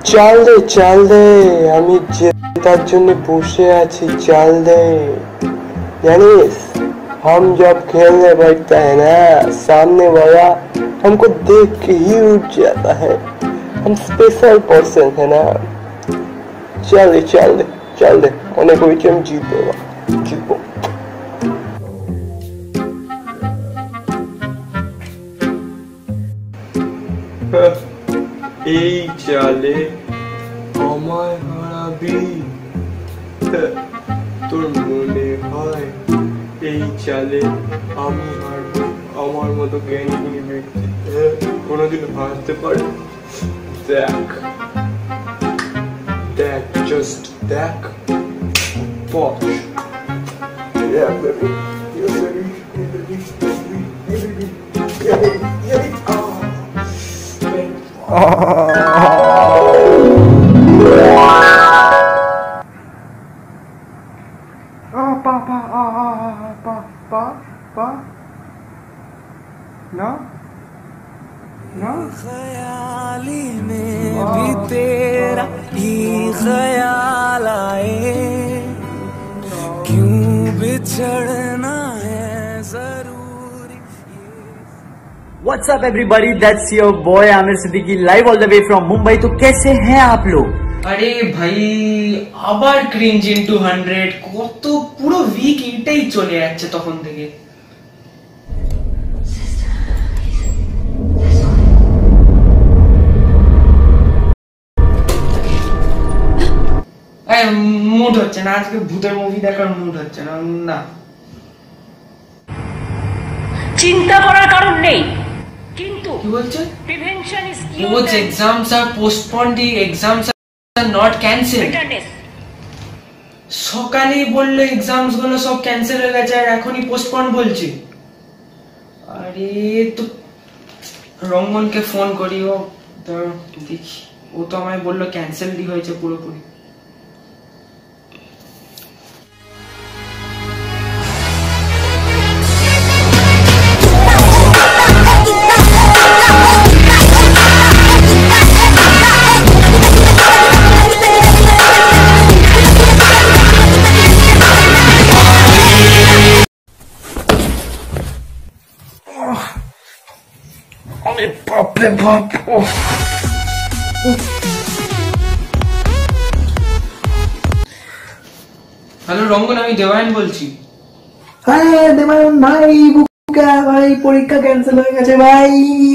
চাল দে আমি জেতার জন্য বসে আছি চাল दे जानिस हम जब खेलने बैठते हैं ना सामने वाला हमको देख के ही उठ जाता है हम स्पेशल पर्सन है ना चल दे उन्हें कोई हम जीतो এই চালে আমায় হারাবি তোর মনে হয় এই চালে আমি হারবো আমার মতো জ্ঞানী ব্যক্তি কোনোদিন হারতে পারে দেখ জাস্ট দেখ watch yeah baby No? ख्याली में भी तेरा ही ख्याल आए क्यों बिछड़ना है जरूरी What's up everybody, that's your boy Amir Siddiqui live all the way from Mumbai। तो कैसे हैं आप लोग? अरे भाई আবার ক্রিঞ্জ ইনটু 100 কত পুরো উইক এটাই চলে যাচ্ছে তখন থেকে মুড হচ্ছে না আজকে ভূতের মুভি দেখার মুড হচ্ছে না চিন্তা করার কারণ নেই কিন্তু কি বলছে prevention is cure Both exams are postponed, the exams are not cancelled সকালেই বললো এক্সামস গুলো সব ক্যান্সেল হয়ে গেছে আর এখনই পোস্টপন বলছে আরে তো রঙ্গনকে ফোন করি ও তো দেখি ও তো আমায় বললো ক্যান্সেলই হয়েছে পুরোপুরি বাপরে বাপ হ্যালো রঙ্গন আমি দেবায়ন বলছি হ্যাঁ দেবায়ন ভাই বুকা ভাই পরীক্ষা ক্যান্সেল হয়ে গেছে ভাই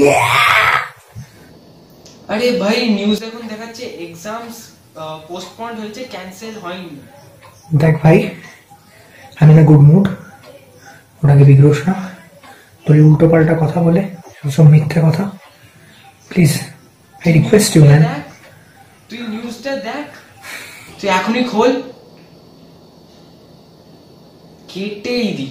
আরে ভাই নিউজ এখন দেখাচ্ছে এক্সামস পোস্টপন্ড হয়েছে ক্যান্সেল হয়নি দেখ ভাই আমি না গুড মুড ওটাকে বিগ্রস না তোর উল্টো পাল্টা কথা বলে সব মিথ্যে কথা please I request you man তুই নিউজটা দেখ তুই এখনই খোল কেটেই দি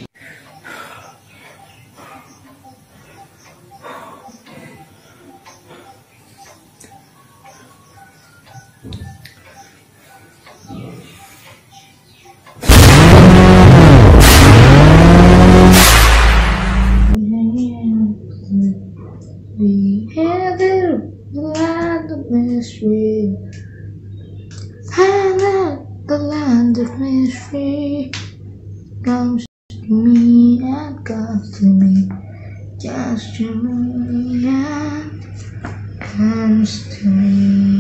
The land of mystery comes to me and comes to me, just to me and comes to me.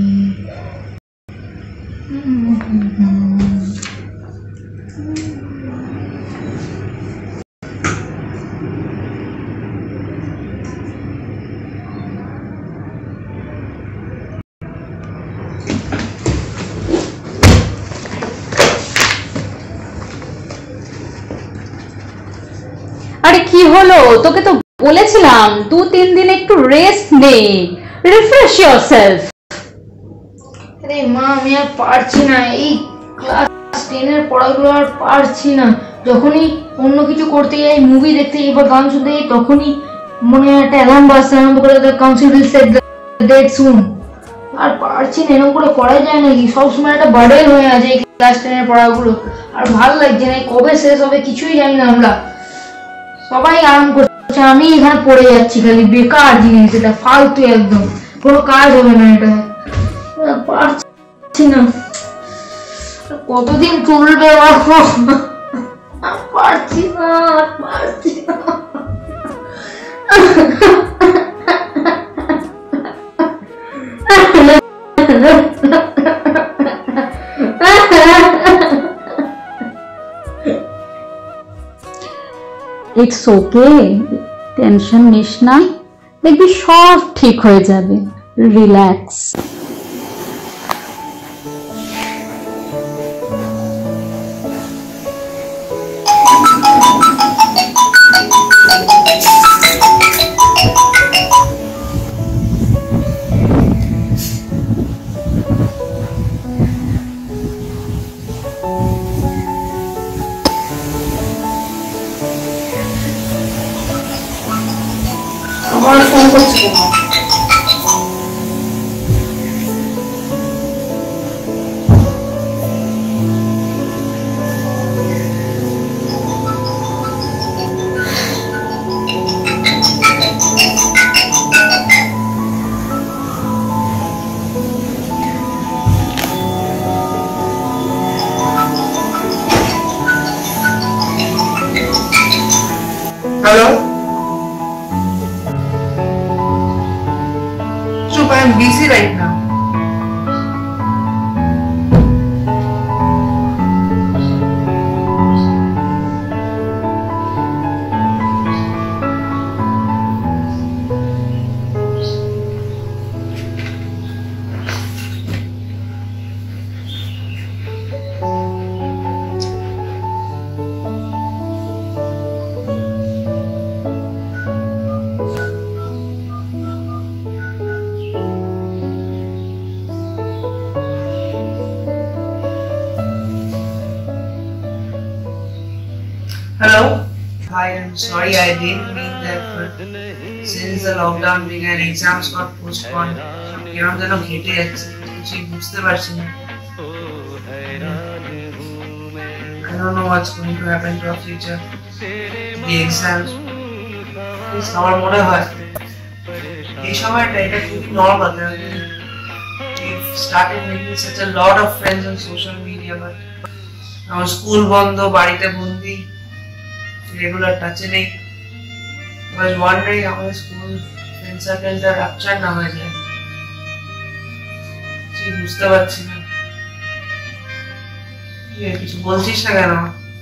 আরে কি হলো তোকে তো বলেছিলাম 2-3 দিন একটু রেস্ট নে রিফ্রেশ ইয়োরসেলফ আরে মা আমি আর পারছি না এই ক্লাস 10 এর পড়াগুলো আর পারছি না যখনই অন্য কিছু করতে যাই মুভি দেখতে যাই বা গান শুনতে যাই তখনই মনে একটা অ্যালার্ম বাজতে আরম্ভ করে the council will set the date soon আর পারছি না এরকম করে করা যায় নাকি সবসময় একটা বার্ডেন হয়ে আছে এই ক্লাস 10 এর পড়াগুলো আর ভালো লাগছে না কবে শেষ হবে কিছুই জানি না আমরা সবাই আরাম করছে আমি এখানে পড়ে যাচ্ছি খালি বেকার জিনিস এটা ফালতু একদম কোনো কাজ হবে না এটা পারছি না, কতদিন চলবে বাবা, পারছি না, পারছি না। ইটস ওকে, টেনশন নিস না, দেখবি সব ঠিক হয়ে যাবে, রিল্যাক্স। আমার ফোন করছে কেন? Hello? Chup, I am busy right now. Hello? Hi, I'm sorry I didn't mean that, but since the lockdown began, exams got postponed. এরকম যেন ঘেটে যাচ্ছে, কিছুই বুঝতে পারছি না। I don't know what's going to happen to our future. The exams. আমার মনে হয় এই সময়টা এটা খুব normal. We've started making such a lot of friends on social media, but আমার স্কুল বন্ধ, বাড়িতে বন্দি, রেগুলার টাচে নেই। I was wondering আমাদের স্কুল ফ্রেন্ড সার্কেলটা রাপচার না হয়ে যায়, বুঝতে পারছি না। কিছু বলছিস না কেন?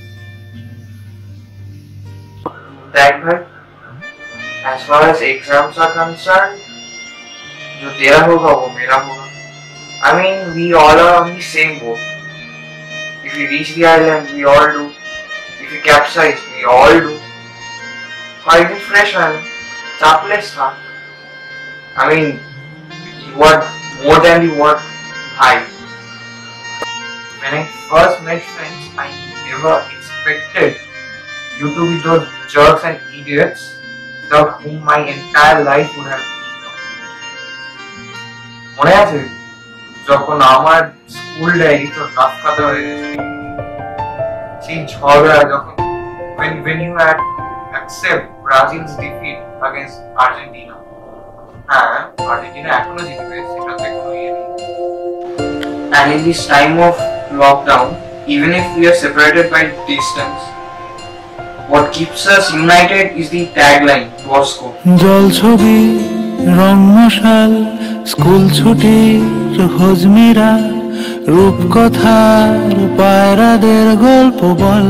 देख भाई, as far as exams are concerned, जो तेरा होगा वो मेरा होगा. I mean, we all are on the same boat. If we reach the island, we all do. If we capsize, we all do. Quite a fresh island. Chapless start. I mean, you want more than the word hi. When I first met friends, I never expected you to be those jerks and idiots without whom my entire life would have been. মনে আছে যখন আমার school diary তো rough খাতা হয়ে গেছে, সেই ঝগড়া যখন when you had accept Brazil's defeat against Argentina. হ্যাঁ, আর্জেন্টিনা এখনো জিতবে, সেটা তো কোনো ইয়ে নেই। And in this time of lockdown, even if we are separated by distance, what keeps us united is the tagline Bosco. জল ছবি রং মশাল স্কুল ছুটির হজমিরা রূপকথার পায়রাদের গল্প বল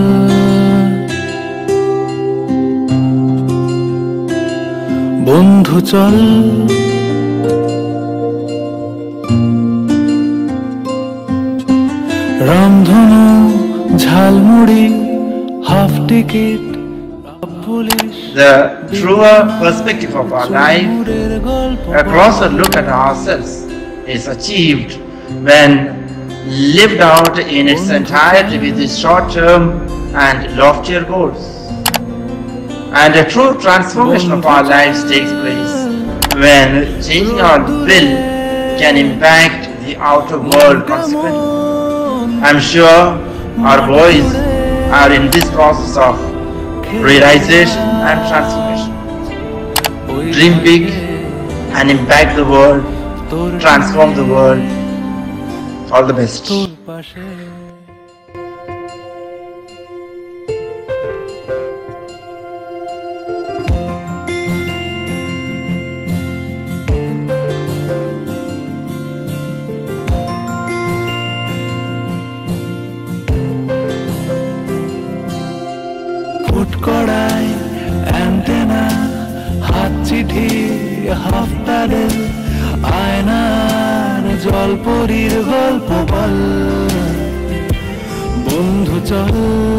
বন্ধু চল রামধনু jhalmuri half ticket The truer perspective of our life, a closer look at ourselves, is achieved when lived out in its entirety with the short-term and loftier goals. And a true transformation of our lives takes place when changing our will can impact the outer world consequently. I'm sure our boys are in this process of realization and transformation. Dream big and impact the world, transform the world, All the best. তোর পাশে ফুটকড়াই antenna হাত চিঠি half pedal আয়নার জলপরীর গল্প বল বন্ধু চল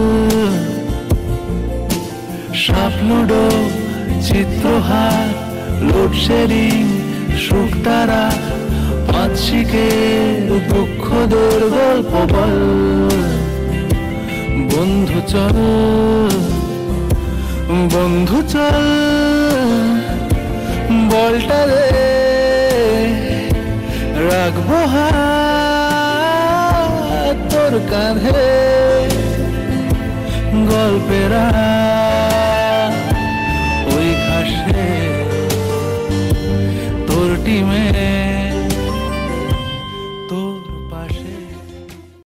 সাপ ludo চিত্রহার load shedding Shuktara পাঁচ শিখের দুঃখদের গল্প বল বন্ধু চল বন্ধু চল বলটা রে রাখবো হাত তোর কাঁধে গল্পের